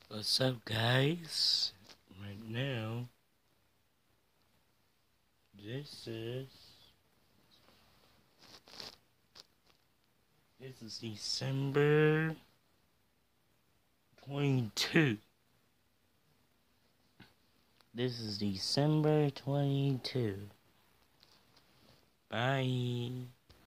What's up, guys? Right now, this is December 22. This is December 22. Bye.